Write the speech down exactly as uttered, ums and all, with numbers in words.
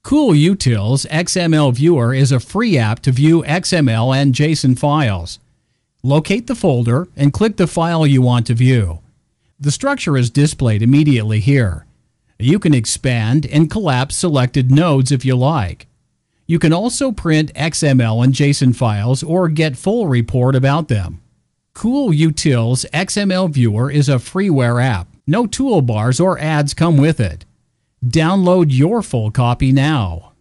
CoolUtils X M L Viewer is a free app to view X M L and JSON files. Locate the folder and click the file you want to view. The structure is displayed immediately here. You can expand and collapse selected nodes if you like. You can also print X M L and JSON files or get full report about them. CoolUtils X M L Viewer is a freeware app. No toolbars or ads come with it. Download your full copy now.